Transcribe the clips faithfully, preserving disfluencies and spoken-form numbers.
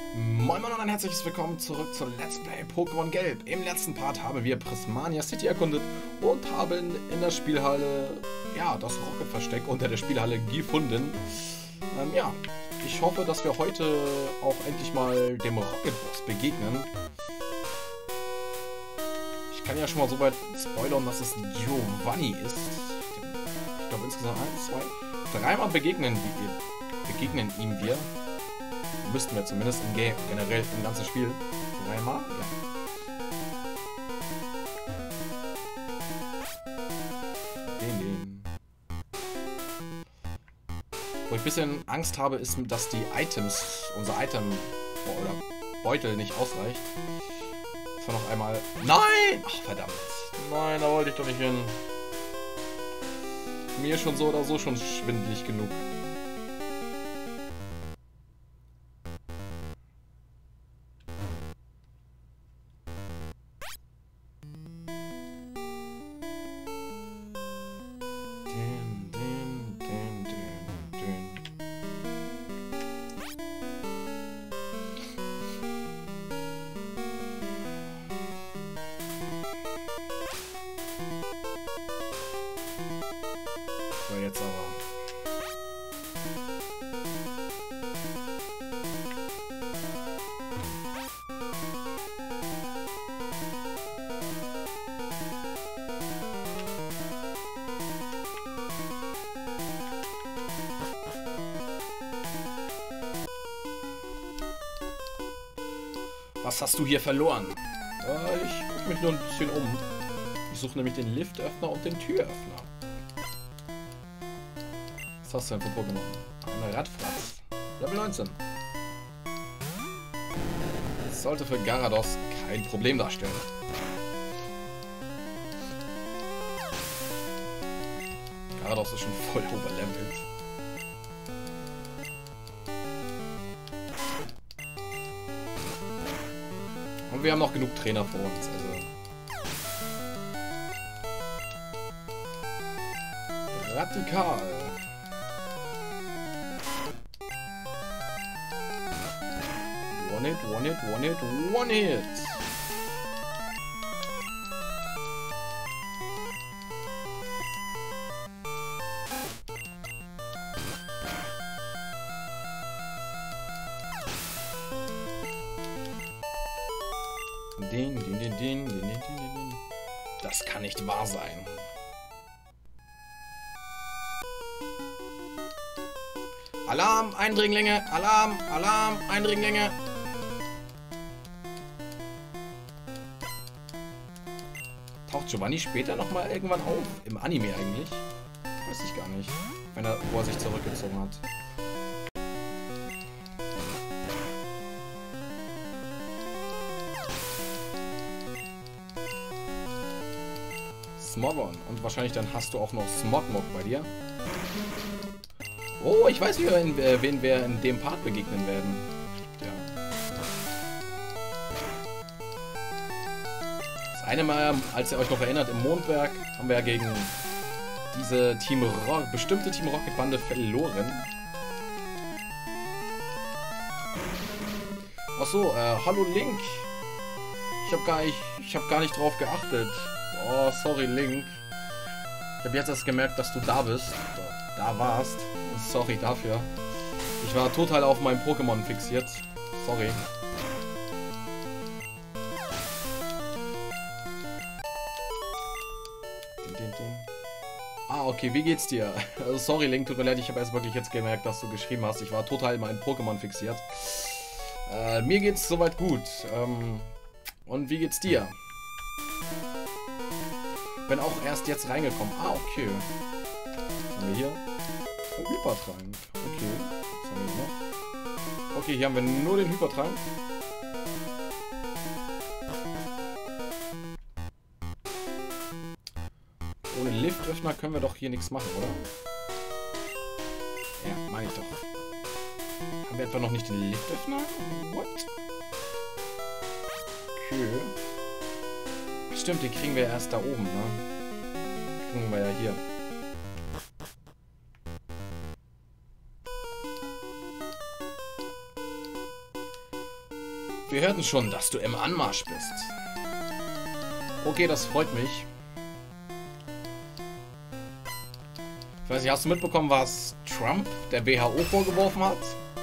Moin Moin und ein herzliches Willkommen zurück zu Let's Play Pokémon Gelb. Im letzten Part haben wir Prismania City erkundet und haben in der Spielhalle, ja, das Rocket-Versteck unter der Spielhalle gefunden. Ähm, ja, ich hoffe, dass wir heute auch endlich mal dem Rocket-Boss begegnen. Ich kann ja schon mal so weit spoilern, dass es Giovanni ist. Ich glaube insgesamt eins, zwei, dreimal begegnen, wir, begegnen ihm wir. Müssten wir zumindest im Game, generell im ganzen Spiel. Dreimal? Ja. Den, den. Wo ich ein bisschen Angst habe, ist, dass die Items, unser Item oder Beutel nicht ausreicht. Das war noch einmal... Nein! Ach, verdammt. Nein, da wollte ich doch nicht hin. Mir schon so oder so schon schwindelig genug. So, jetzt aber. Was hast du hier verloren? Äh, ich gucke mich nur ein bisschen um. Ich suche nämlich den Liftöffner und den Türöffner. Was hast du denn für Pokémon? Eine Radfratz. Level neunzehn. Das sollte für Garados kein Problem darstellen. Garados ist schon voll overlevelt. Und wir haben noch genug Trainer vor uns, also. Radikal. One hit, one hit, one hit, one hit. Den, den, den, den, den, den, den, den. Das kann nicht wahr sein. Alarm, Eindringlinge! Alarm, Alarm, Eindringlinge! Taucht Giovanni später nochmal irgendwann auf? Im Anime eigentlich? Weiß ich gar nicht. Wenn er, wo er sich zurückgezogen hat. Smogon. Und wahrscheinlich dann hast du auch noch Smogmog bei dir. Oh, ich weiß, wie wir in, äh, wen wir in dem Part begegnen werden. Ja. Das eine Mal, als ihr euch noch erinnert, im Mondberg haben wir ja gegen diese Team Ro bestimmte Team Rocket Bande verloren. Achso, äh, hallo Link. Ich habe gar nicht, ich habe gar nicht drauf geachtet. Oh, sorry Link. Ich habe jetzt erst gemerkt, dass du da bist. Da warst. Sorry dafür. Ich war total auf meinem Pokémon fixiert. Sorry. Den, den, den. Ah, okay, wie geht's dir? Also, sorry, Link, tut mir leid, ich habe erst wirklich jetzt gemerkt, dass du geschrieben hast. Ich war total in meinem Pokémon fixiert. Äh, mir geht's soweit gut. Ähm, und wie geht's dir? Bin auch erst jetzt reingekommen. Ah, okay. Was haben wir hier? Hypertrank. Okay. Was haben wir hier noch? Okay, hier haben wir nur den Hypertrank. Ohne Liftöffner können wir doch hier nichts machen, oder? Ja, meine ich doch. Haben wir etwa noch nicht den Liftöffner? What? Okay. Stimmt, den kriegen wir erst da oben, ne? Kriegen wir ja hier. Wir hörten schon, dass du im Anmarsch bist. Okay, das freut mich. Ich weiß nicht, hast du mitbekommen, was Trump der W H O vorgeworfen hat?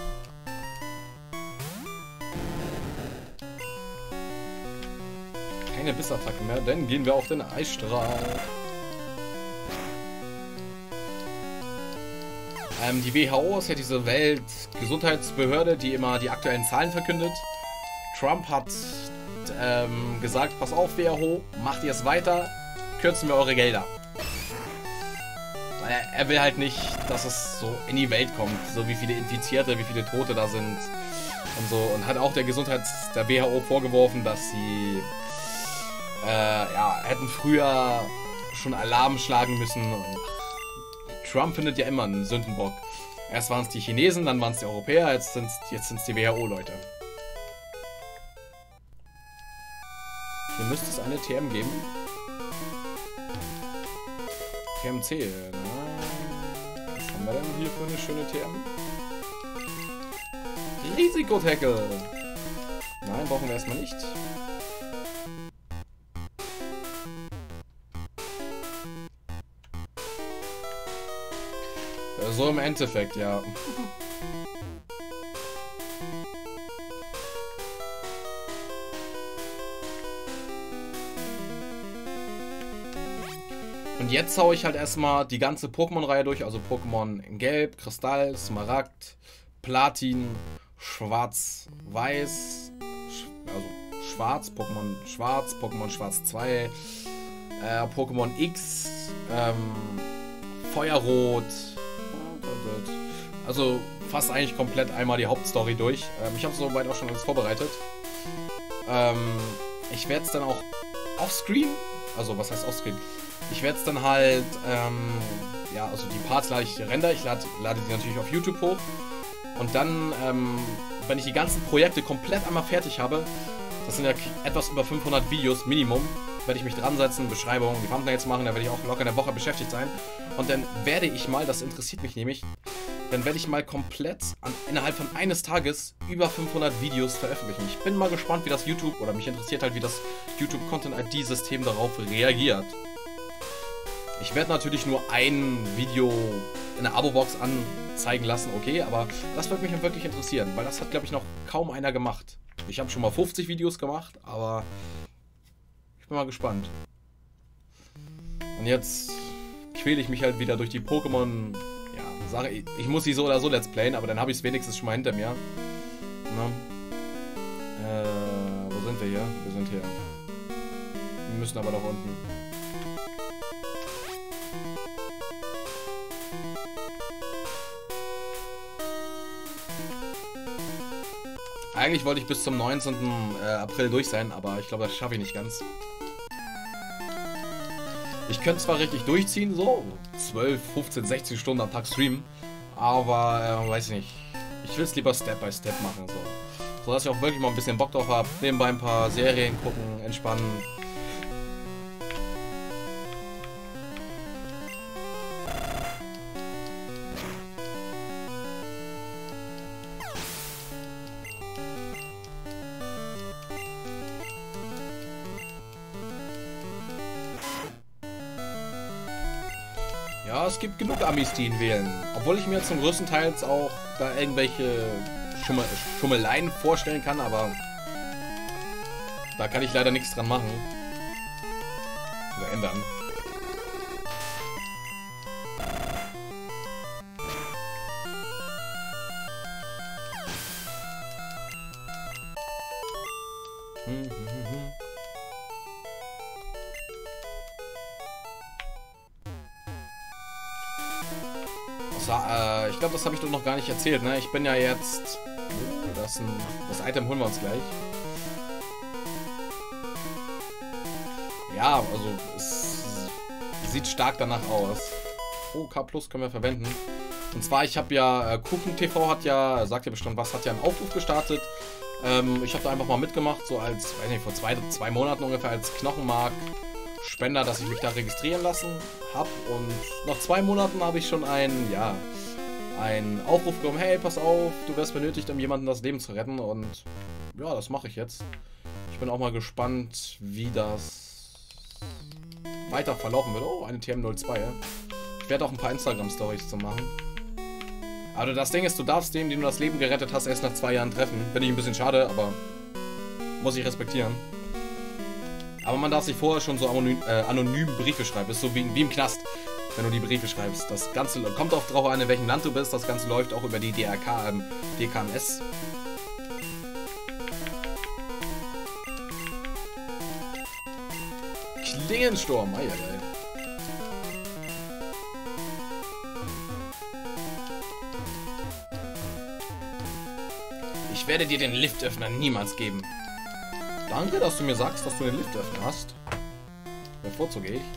Keine Bissattacke mehr, dann gehen wir auf den Eisstrahl. Ähm, die W H O ist ja diese Weltgesundheitsbehörde, die immer die aktuellen Zahlen verkündet. Trump hat ähm, gesagt, pass auf W H O, macht ihr es weiter, kürzen wir eure Gelder. Weil er, er will halt nicht, dass es so in die Welt kommt, so wie viele Infizierte, wie viele Tote da sind und so. Und hat auch der Gesundheits-, der W H O vorgeworfen, dass sie äh, ja, hätten früher schon Alarm schlagen müssen. Und Trump findet ja immer einen Sündenbock. Erst waren es die Chinesen, dann waren es die Europäer, jetzt sind es jetzt sind's die W H O-Leute. Hier müsste es eine T M geben. T M C, na? Was haben wir denn hier für eine schöne T M? Risikotackle! Nein, brauchen wir erstmal nicht. So im Endeffekt, ja. Und jetzt haue ich halt erstmal die ganze Pokémon-Reihe durch, also Pokémon in Gelb, Kristall, Smaragd, Platin, Schwarz, Weiß, also Schwarz, Pokémon Schwarz, Pokémon Schwarz zwei, äh, Pokémon X, ähm, Feuerrot, also fast eigentlich komplett einmal die Hauptstory durch. Ähm, ich habe soweit auch schon alles vorbereitet. Ähm, ich werde es dann auch offscreen, also was heißt offscreen? Ich werde es dann halt, ähm, ja, also die Parts lade ich render, ich lade, lade die natürlich auf YouTube hoch. Und dann, ähm, wenn ich die ganzen Projekte komplett einmal fertig habe, das sind ja etwas über fünfhundert Videos Minimum, werde ich mich dran setzen, Beschreibung, die Thumbnails machen, da werde ich auch locker eine Woche beschäftigt sein. Und dann werde ich mal, das interessiert mich nämlich, dann werde ich mal komplett an, innerhalb von eines Tages über fünfhundert Videos veröffentlichen. Ich bin mal gespannt, wie das YouTube, oder mich interessiert halt, wie das YouTube Content I D-System darauf reagiert. Ich werde natürlich nur ein Video in der Abo-Box anzeigen lassen, okay, aber das würde mich halt wirklich interessieren, weil das hat, glaube ich, noch kaum einer gemacht. Ich habe schon mal fünfzig Videos gemacht, aber ich bin mal gespannt. Und jetzt quäle ich mich halt wieder durch die Pokémon, ja, Sache. Ich muss sie so oder so let's playen, aber dann habe ich es wenigstens schon mal hinter mir. Na? Äh, wo sind wir hier? Wir sind hier. Wir müssen aber nach unten. Eigentlich wollte ich bis zum neunzehnten April durch sein, aber ich glaube, das schaffe ich nicht ganz. Ich könnte zwar richtig durchziehen, so zwölf, fünfzehn, sechzehn Stunden am Tag streamen, aber äh, weiß ich nicht. Ich will es lieber Step by Step machen, so. So dass ich auch wirklich mal ein bisschen Bock drauf habe, nebenbei ein paar Serien gucken, entspannen. Ja, es gibt genug Amis, die ihn wählen. Obwohl ich mir zum größten Teil auch da irgendwelche Schummel Schummeleien vorstellen kann, aber da kann ich leider nichts dran machen. Oder ändern. Hm, hm, hm, hm. Ich glaube, das habe ich doch noch gar nicht erzählt, ne? Ich bin ja jetzt... Das, ein, das Item holen wir uns gleich. Ja, also es sieht stark danach aus. Oh, K Plus können wir verwenden. Und zwar, ich habe ja... Äh, Kuchen T V hat ja, sagt ja bestimmt was, hat ja einen Aufruf gestartet. Ähm, ich habe da einfach mal mitgemacht, so als, weiß nicht, vor zwei, zwei Monaten ungefähr als Knochenmark Spender, dass ich mich da registrieren lassen habe. Und nach zwei Monaten habe ich schon einen, ja, einen Aufruf bekommen, hey, pass auf, du wirst benötigt, um jemandem das Leben zu retten. Und ja, das mache ich jetzt. Ich bin auch mal gespannt, wie das weiter verlaufen wird. Oh, eine T M null zwei. Ja? Ich werde auch ein paar Instagram-Stories zu machen. Aber das Ding ist, du darfst den, den du das Leben gerettet hast, erst nach zwei Jahren treffen. Finde ich ein bisschen schade, aber muss ich respektieren. Aber man darf sich vorher schon so anonym, äh, anonym Briefe schreiben. Ist so wie, wie im Knast, wenn du die Briefe schreibst. Das Ganze kommt auch drauf an, in welchem Land du bist. Das Ganze läuft auch über die D R K, ähm, D K M S. Klingensturm, ei, ei, ei. Ich werde dir den Liftöffner niemals geben. Danke, dass du mir sagst, dass du den Liftöffner hast. Bevorzuge ich.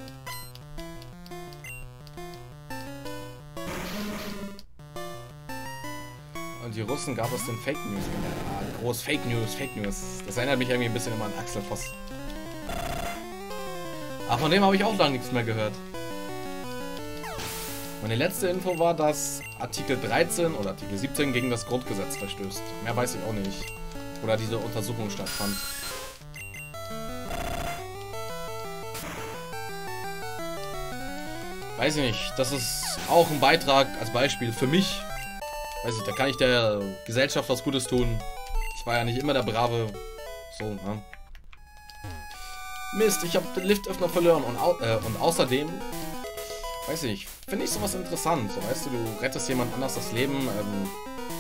Und die Russen gab es den Fake News. Ah, groß Fake News, Fake News. Das erinnert mich irgendwie ein bisschen immer an Axel Voss. Aber von dem habe ich auch lange nichts mehr gehört. Meine letzte Info war, dass Artikel dreizehn oder Artikel siebzehn gegen das Grundgesetz verstößt. Mehr weiß ich auch nicht. Oder diese Untersuchung stattfand. Weiß ich nicht. Das ist auch ein Beitrag als Beispiel für mich. Weiß ich, da kann ich der Gesellschaft was Gutes tun. Ich war ja nicht immer der Brave. So, ne? Mist, ich habe den Liftöffner verloren. Und, au äh, und außerdem, weiß ich, finde ich sowas interessant. So, weißt du, du rettest jemand anders das Leben. Ähm,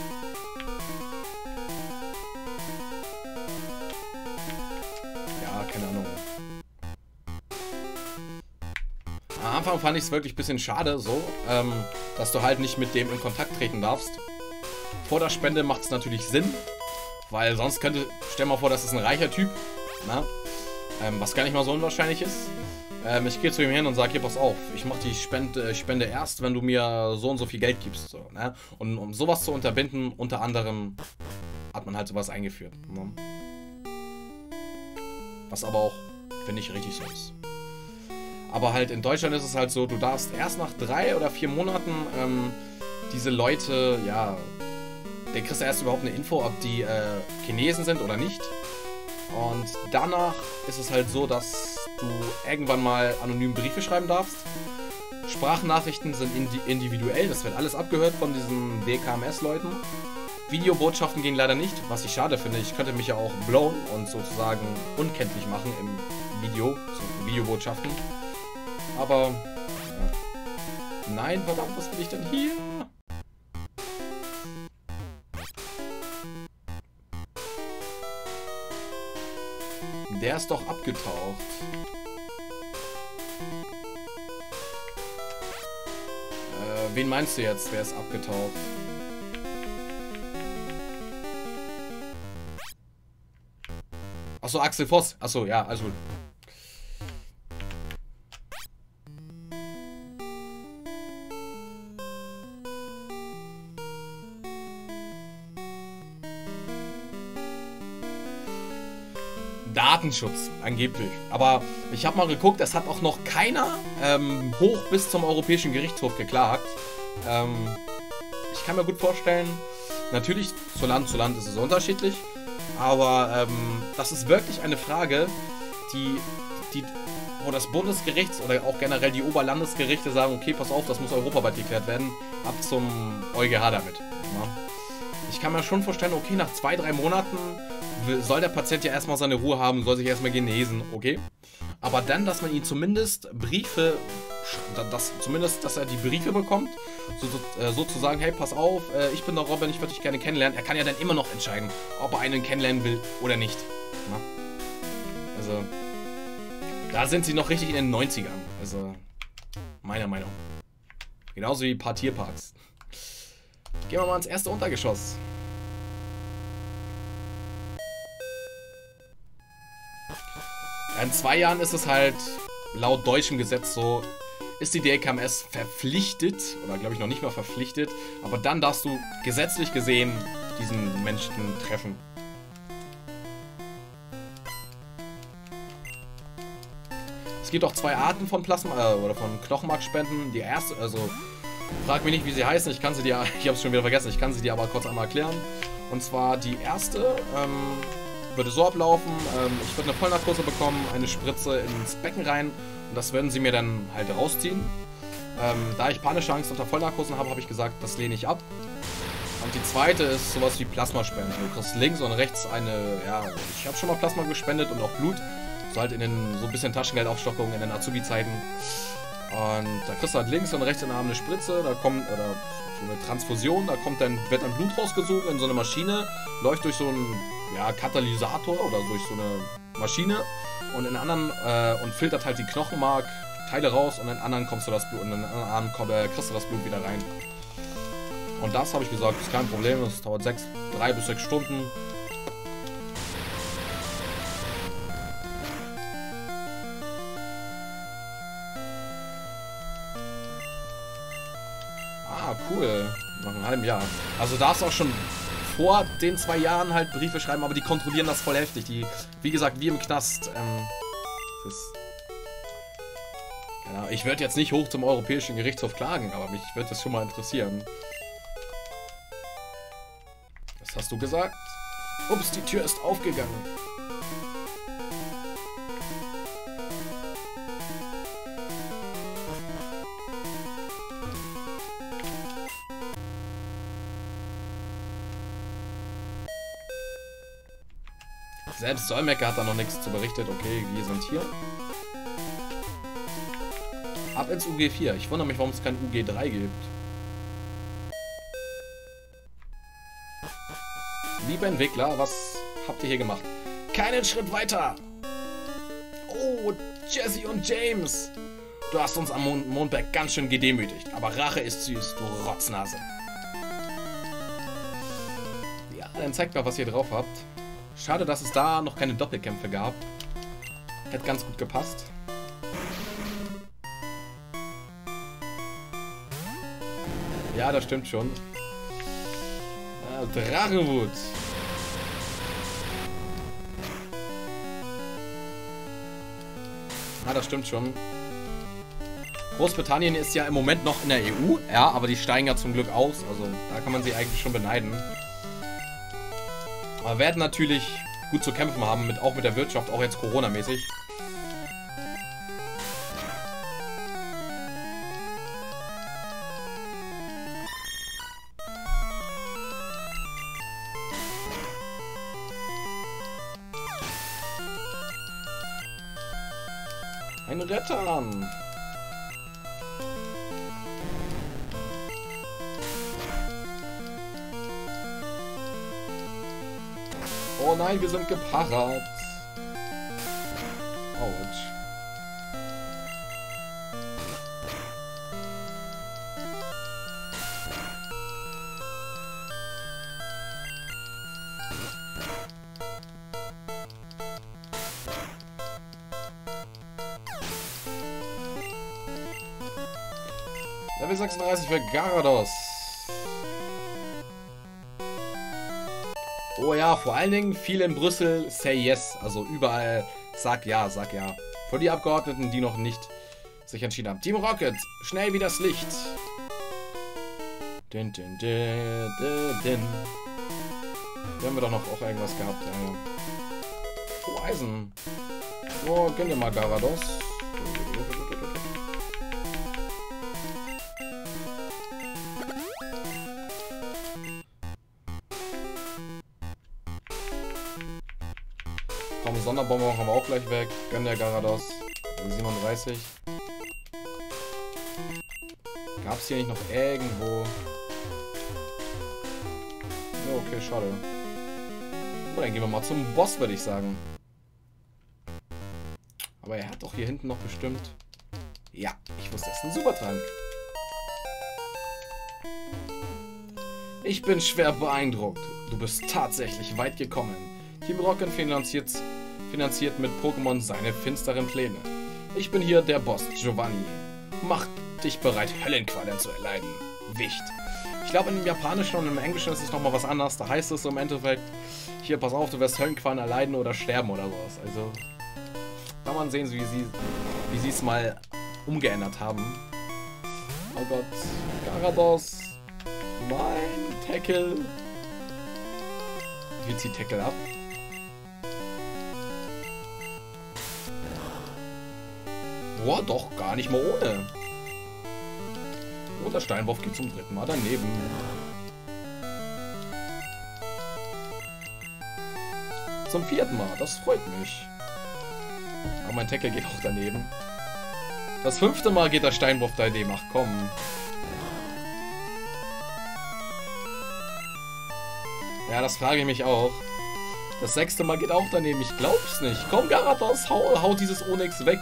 ja, keine Ahnung. Am Anfang fand ich es wirklich ein bisschen schade, so, ähm, dass du halt nicht mit dem in Kontakt treten darfst. Vor der Spende macht es natürlich Sinn, weil sonst könnte, stell mal vor, das ist ein reicher Typ, na, ähm, was gar nicht mal so unwahrscheinlich ist. Ähm, ich gehe zu ihm hin und sage, hier, pass auf, ich mache die Spende, Spende erst, wenn du mir so und so viel Geld gibst. So, ne? Und um sowas zu unterbinden, unter anderem, hat man halt sowas eingeführt. Ne? Was aber auch, finde ich, richtig so ist. Aber halt in Deutschland ist es halt so, du darfst erst nach drei oder vier Monaten ähm, diese Leute, ja, der kriegst du erst überhaupt eine Info, ob die äh, Chinesen sind oder nicht. Und danach ist es halt so, dass du irgendwann mal anonym Briefe schreiben darfst. Sprachnachrichten sind indi individuell, das wird alles abgehört von diesen D K M S-Leuten. Videobotschaften gehen leider nicht, was ich schade finde. Ich könnte mich ja auch blowen und sozusagen unkenntlich machen im Video, so Videobotschaften. Aber, ja. Nein, verdammt, was will ich denn hier? Der ist doch abgetaucht. Äh, wen meinst du jetzt? Wer ist abgetaucht? Achso, Axel Voss. Achso, ja, also... Datenschutz, angeblich. Aber ich habe mal geguckt, es hat auch noch keiner ähm, hoch bis zum Europäischen Gerichtshof geklagt. Ähm, ich kann mir gut vorstellen, natürlich, zu Land zu Land ist es unterschiedlich, aber ähm, das ist wirklich eine Frage, die, die, wo das Bundesgericht oder auch generell die Oberlandesgerichte sagen, okay, pass auf, das muss europaweit geklärt werden, ab zum EuGH damit. Ja. Ich kann mir schon vorstellen, okay, nach zwei, drei Monaten soll der Patient ja erstmal seine Ruhe haben, soll sich erstmal genesen, okay? Aber dann, dass man ihn zumindest Briefe, dass, zumindest, dass er die Briefe bekommt, so, so, äh, sozusagen, hey, pass auf, äh, ich bin der Robin, ich würde dich gerne kennenlernen. Er kann ja dann immer noch entscheiden, ob er einen kennenlernen will oder nicht. Na? Also, da sind sie noch richtig in den neunzigern, also, meiner Meinung. Genauso wie ein paar Tierparks. Gehen wir mal ins erste Untergeschoss. In zwei Jahren ist es halt laut deutschem Gesetz so, ist die D K M S verpflichtet, oder glaube ich noch nicht mal verpflichtet, aber dann darfst du gesetzlich gesehen diesen Menschen treffen. Es gibt auch zwei Arten von Plasma, äh, oder von Knochenmarkspenden. Die erste, also, frag mich nicht, wie sie heißen, ich kann sie dir, ich habe es schon wieder vergessen, ich kann sie dir aber kurz einmal erklären. Und zwar die erste ähm, würde so ablaufen, ähm, ich würde eine Vollnarkose bekommen, eine Spritze ins Becken rein und das würden sie mir dann halt rausziehen. Ähm, da ich panische Angst unter Vollnarkosen habe, habe ich gesagt, das lehne ich ab. Und die zweite ist sowas wie Plasmaspenden. Du kriegst links und rechts eine, ja, ich habe schon mal Plasma gespendet und auch Blut. So halt in den, so ein bisschen Taschengeldaufstockung in den Azubi-Zeiten. Und da kriegst du halt links und rechts in den Arm eine Spritze, da kommt, oder so eine Transfusion, da kommt dann, wird dann Blut rausgesucht in so eine Maschine, läuft durch so einen, ja, Katalysator oder durch so eine Maschine und in anderen, äh, und filtert halt die Knochenmark-Teile raus und in anderen kommst du das Blut, und in den anderen Arm komm, äh, kriegst du das Blut wieder rein. Und das habe ich gesagt, ist kein Problem, das dauert sechs, drei bis sechs Stunden. Ah, cool. Nach einem halben Jahr. Also darfst auch schon vor den zwei Jahren halt Briefe schreiben, aber die kontrollieren das voll heftig. Die, wie gesagt, wie im Knast. Ähm, das ist, genau. Ich würde jetzt nicht hoch zum Europäischen Gerichtshof klagen, aber mich würde das schon mal interessieren. Was hast du gesagt? Ups, die Tür ist aufgegangen. Selbst Solmecke hat da noch nichts zu berichtet. Okay, wir sind hier. Ab ins U G vier. Ich wundere mich, warum es kein U G drei gibt. Liebe Entwickler, was habt ihr hier gemacht? Keinen Schritt weiter! Oh, Jesse und James! Du hast uns am Mond Mondberg ganz schön gedemütigt, aber Rache ist süß, du Rotznase. Ja, dann zeigt mal, was ihr drauf habt. Schade, dass es da noch keine Doppelkämpfe gab. Hätte ganz gut gepasst. Ja, das stimmt schon. Ah, Drachenwut. Ah, das stimmt schon. Großbritannien ist ja im Moment noch in der E U. Ja, aber die steigen ja zum Glück aus. Also da kann man sie eigentlich schon beneiden. Aber werden natürlich gut zu kämpfen haben, mit, auch mit der Wirtschaft, auch jetzt Corona-mäßig. Ein Retter! Oh nein, wir sind geparrt. Autsch. Level sechsunddreißig für Garados. Oh ja, vor allen Dingen viel in Brüssel say yes. Also überall sag ja, sag ja. Für die Abgeordneten, die noch nicht sich entschieden haben. Team Rocket, schnell wie das Licht. Din, din, din, din, din. Hier haben wir doch noch auch irgendwas gehabt. Ja, ja. Oh, Eisen. Oh, gönn dir mal Garados. Komm, Sonderbonbon haben wir auch gleich weg. Gönn der Garados. siebenunddreißig. Gab es hier nicht noch irgendwo? Ja, okay, schade. Oh, dann gehen wir mal zum Boss, würde ich sagen. Aber er hat doch hier hinten noch bestimmt... Ja, ich wusste, es ist ein Supertrank. Ich bin schwer beeindruckt. Du bist tatsächlich weit gekommen. Team Rocket finanziert, finanziert mit Pokémon seine finsteren Pläne. Ich bin hier der Boss, Giovanni. Mach dich bereit, Höllenqualen zu erleiden. Wicht. Ich glaube, im Japanischen und im Englischen ist es nochmal was anderes. Da heißt es im Endeffekt, hier, pass auf, du wirst Höllenqualen erleiden oder sterben oder sowas. Also, kann man sehen, wie sie wie sie es mal umgeändert haben. Oh Gott, Garados. Mein Tackle. wir ziehen Tackle ab. Boah, doch, gar nicht mal ohne. Oh, der Steinwurf geht zum dritten Mal daneben. Zum vierten Mal, das freut mich. Aber mein Tackle geht auch daneben. Das fünfte Mal geht der Steinwurf daneben. Ach komm. Ja, das frage ich mich auch. Das sechste Mal geht auch daneben. Ich glaub's nicht. Komm, Garados, hau, hau dieses Onyx weg.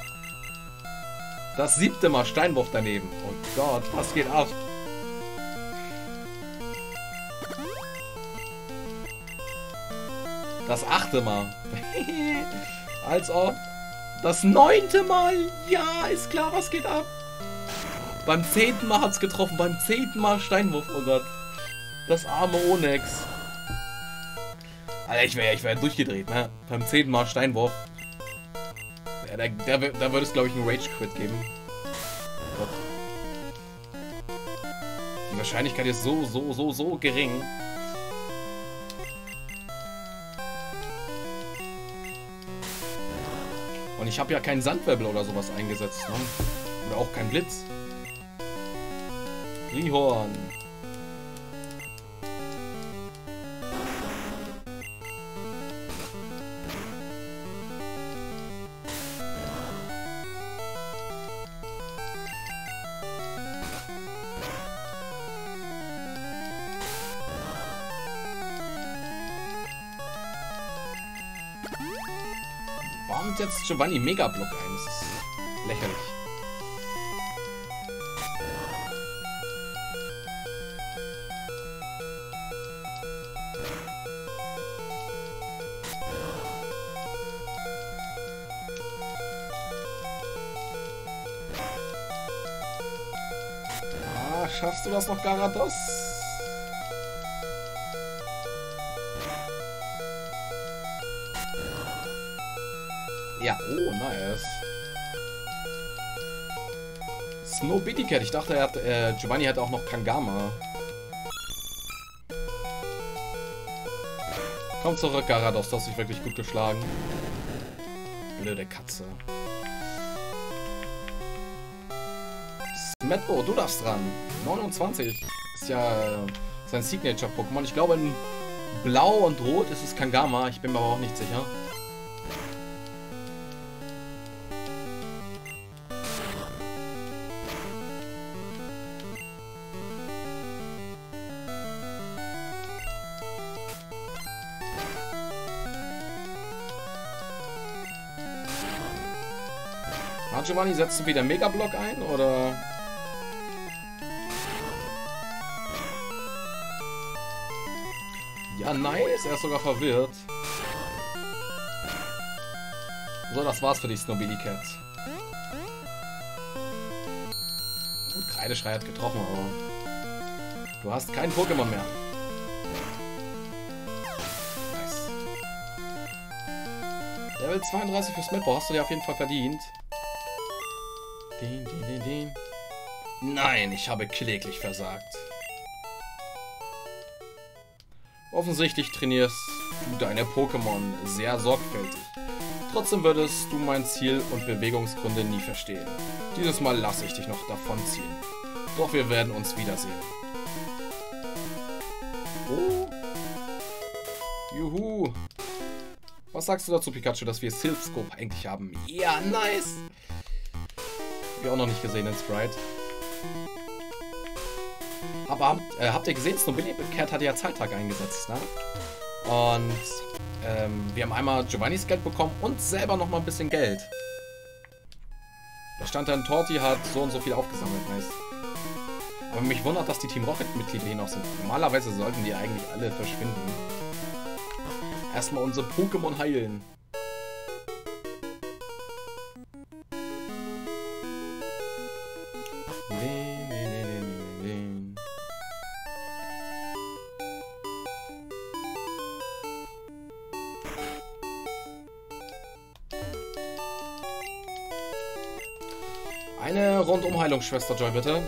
Das siebte Mal Steinwurf daneben. Oh Gott, was geht ab? Das achte Mal. Als ob. Das neunte Mal. Ja, ist klar, was geht ab? Beim zehnten Mal hat's getroffen. Beim zehnten Mal Steinwurf. Oh Gott. Das arme Onyx. Alter, ich wäre ich wär durchgedreht, ne? Beim zehnten Mal Steinwurf. Ja, da, da, da würde es, glaube ich, einen Rage-Quit geben. Oh Gott. Die Wahrscheinlichkeit ist so, so, so, so gering. Und ich habe ja keinen Sandwirbel oder sowas eingesetzt, ne? Oder auch keinen Blitz. Rihorn. Warum setzt Giovanni Megablock ein? Das ist lächerlich. Ah, schaffst du das noch, Garados? Ja, oh, nice. Snowbitty Cat. Ich dachte, er hat, äh, Giovanni hat auch noch Kangama. Komm zurück, Garados. Du hast dich wirklich gut geschlagen. Blöde Katze. Smetbo, du darfst dran. neunundzwanzig. Ist ja äh, sein Signature-Pokémon. Ich glaube, in Blau und Rot ist es Kangama. Ich bin mir aber auch nicht sicher. Ah, Giovanni, setzt du wieder Megablock ein, oder? Ja, nice, er ist sogar verwirrt. So, das war's für dich, Snowbitty Cat. Gut, Kreideschrei hat getroffen, aber du hast kein Pokémon mehr. Nice. Level zweiunddreißig für Smetbo hast du dir auf jeden Fall verdient. Den, den, den, den. Nein, ich habe kläglich versagt. Offensichtlich trainierst du deine Pokémon sehr sorgfältig. Trotzdem würdest du mein Ziel und Bewegungsgründe nie verstehen. Dieses Mal lasse ich dich noch davonziehen. Doch wir werden uns wiedersehen. Oh. Juhu. Was sagst du dazu, Pikachu, dass wir Silphscope eigentlich haben? Ja, nice. Hab ich auch noch nicht gesehen in Sprite. Aber habt, äh, habt ihr gesehen, Snowbitty Cat hatte ja Zahltag eingesetzt, ne? Und ähm, wir haben einmal Giovannis Geld bekommen und selber noch mal ein bisschen Geld. Da stand dann, Torti hat so und so viel aufgesammelt, nice. Aber mich wundert, dass die Team Rocket-Mitglieder hier noch sind. Normalerweise sollten die eigentlich alle verschwinden. Erstmal unsere Pokémon heilen. Eine Rundumheilungsschwester, Joy, bitte.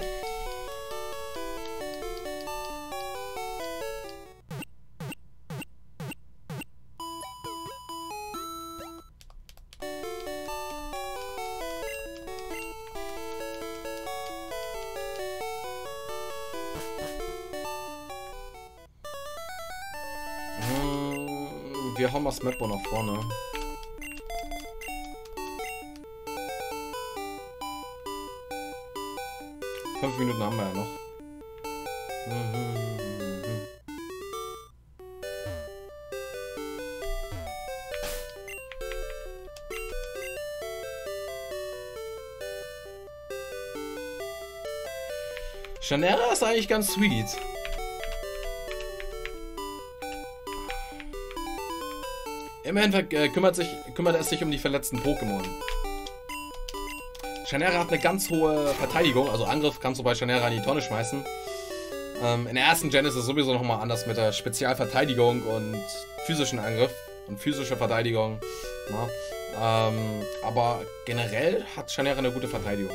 Wir hauen mal Smetbo nach vorne. Fünf Minuten haben wir ja noch. Chanera ist eigentlich ganz sweet. Immerhin äh, kümmert, sich, kümmert es sich um die verletzten Pokémon. Chanera hat eine ganz hohe Verteidigung, also Angriff kannst du bei Chanera in die Tonne schmeißen. Ähm, in der ersten Gen ist es sowieso nochmal anders mit der Spezialverteidigung und physischen Angriff und physische Verteidigung. Na? Ähm, aber generell hat Chanera eine gute Verteidigung.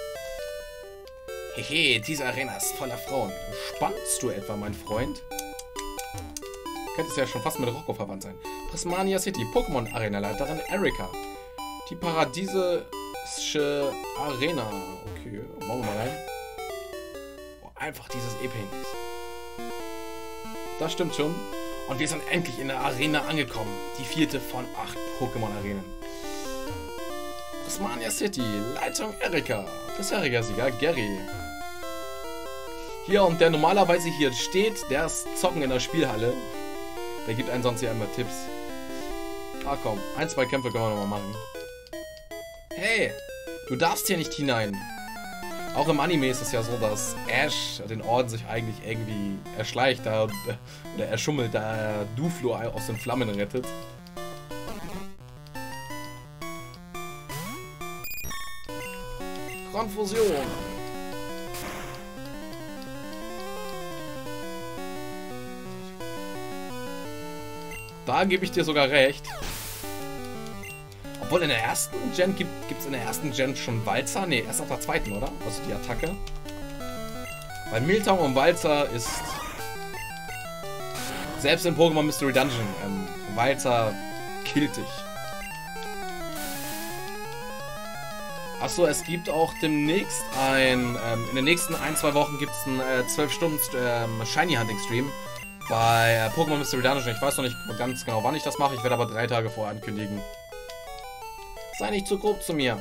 Hehe, diese Arena ist voller Frauen. Spannst du etwa, mein Freund? Könntest ja schon fast mit Rocco verwandt sein. Prismania City, Pokémon-Arena-Leiterin Erika. Die paradiesische Arena. Okay, machen wir mal rein. Oh, einfach dieses E-Paint. Das stimmt schon. Und wir sind endlich in der Arena angekommen. Die vierte von acht Pokémon-Arenen. Prismania City, Leitung Erika. Bisheriger Sieger Gary. Hier, und der normalerweise hier steht, der ist zocken in der Spielhalle. Der gibt einen sonst ja immer Tipps. Ah komm, ein, zwei Kämpfe können wir nochmal machen. Hey, du darfst hier nicht hinein. Auch im Anime ist es ja so, dass Ash den Orden sich eigentlich irgendwie erschleicht da, oder erschummelt, da er Duflo aus den Flammen rettet. Konfusion. Da gebe ich dir sogar recht. Obwohl in der ersten Gen gibt es in der ersten Gen schon Walzer. Ne, erst auf der zweiten, oder? Also die Attacke. Bei Miltank und Walzer ist selbst in Pokémon Mystery Dungeon ähm, Walzer killt dich. Achso, es gibt auch demnächst ein, ähm, in den nächsten ein, zwei Wochen gibt es einen äh, zwölf Stunden ähm, Shiny Hunting Stream bei äh, Pokémon Mystery Dungeon. Ich weiß noch nicht ganz genau, wann ich das mache. Ich werde aber drei Tage vorher ankündigen. Sei nicht zu grob zu mir.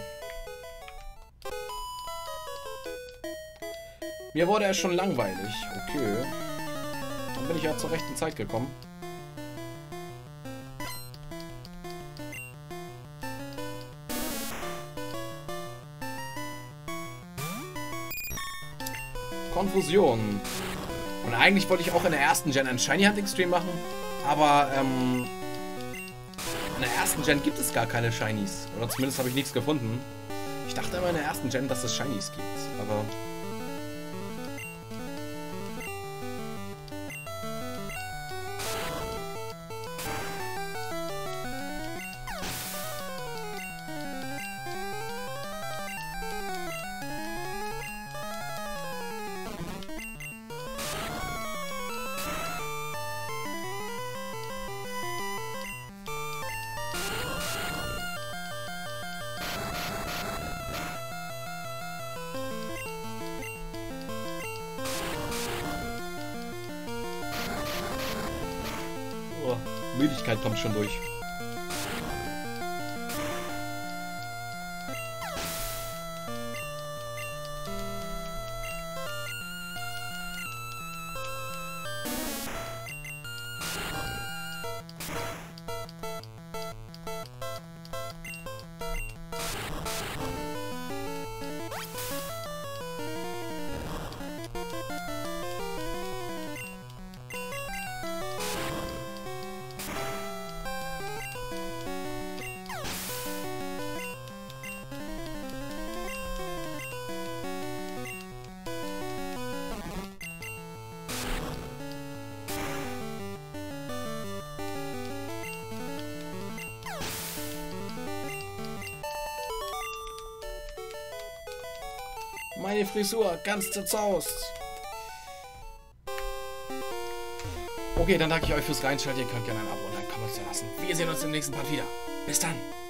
Mir wurde es schon langweilig. Okay. Dann bin ich ja zur rechten Zeit gekommen. Konfusion. Und eigentlich wollte ich auch in der ersten Gen einen Shiny Hunting Stream machen, aber ähm, in der ersten Gen gibt es gar keine Shinies. Oder zumindest habe ich nichts gefunden. Ich dachte immer in der ersten Gen, dass es Shinies gibt, aber... Müdigkeit kommt schon durch. Meine Frisur ganz zerzaust. Okay, dann danke ich euch fürs Reinschalten. Ihr könnt gerne ein Abo und ein Kommentar lassen. Wir sehen uns im nächsten Part wieder. Bis dann.